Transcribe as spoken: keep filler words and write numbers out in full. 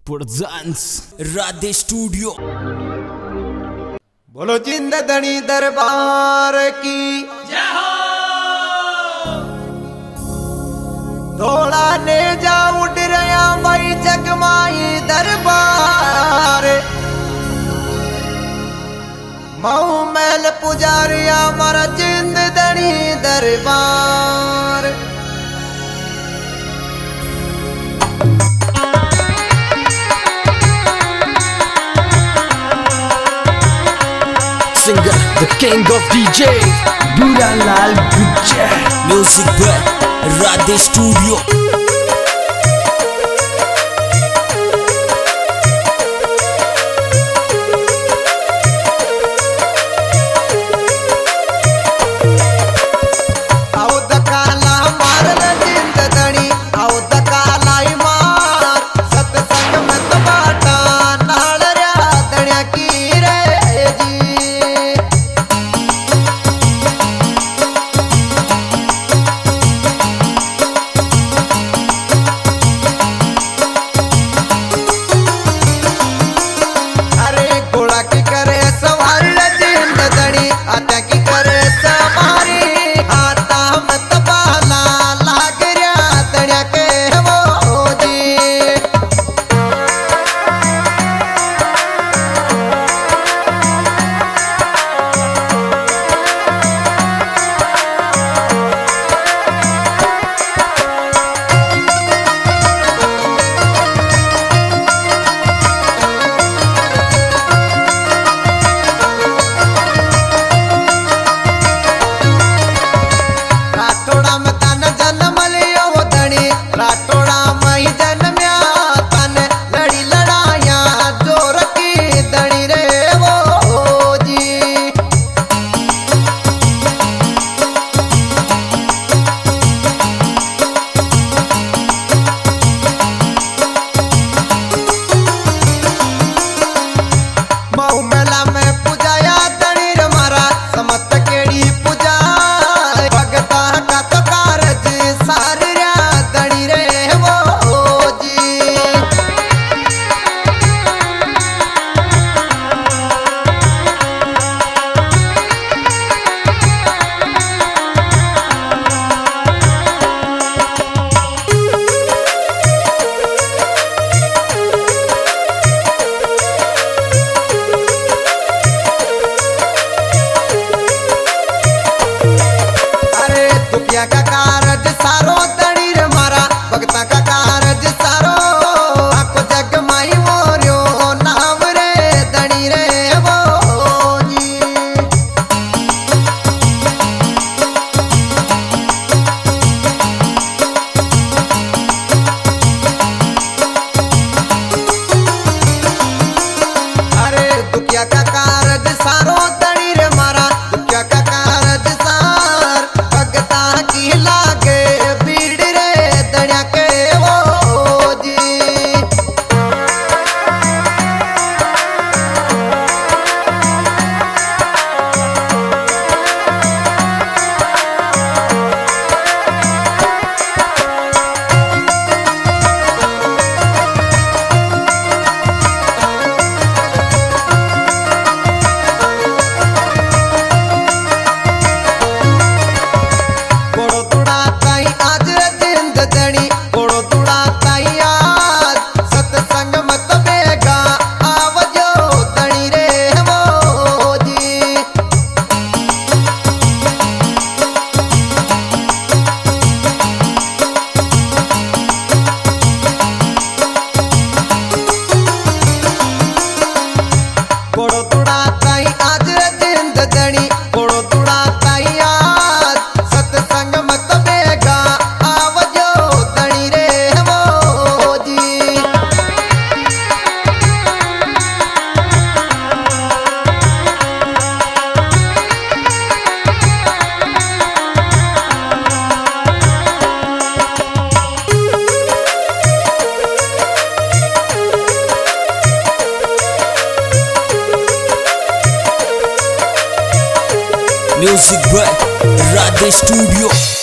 Presents Radhe studio. बोलो जिंद धनी दरबार की जय हो। थोड़ा ने जा उड़ रहा भाई जगमाई दरबार। मऊ महल पुजारिया मारा जिंद धनी दरबार। Singer, the king of D J, Buralal Gujar. Music by Radhe Studio. का कारज सारो दड़ी रे मारा भगता का कारज सारो आपको जग माई मोरियो नाम रे दड़ी रे वो जी। अरे दुखिया का कारज सारो दड़ी रे मारा दुखिया का कारज सार भगता की लागे भीड़ रे दड़िया के वो जी। Music by Radhe Studio.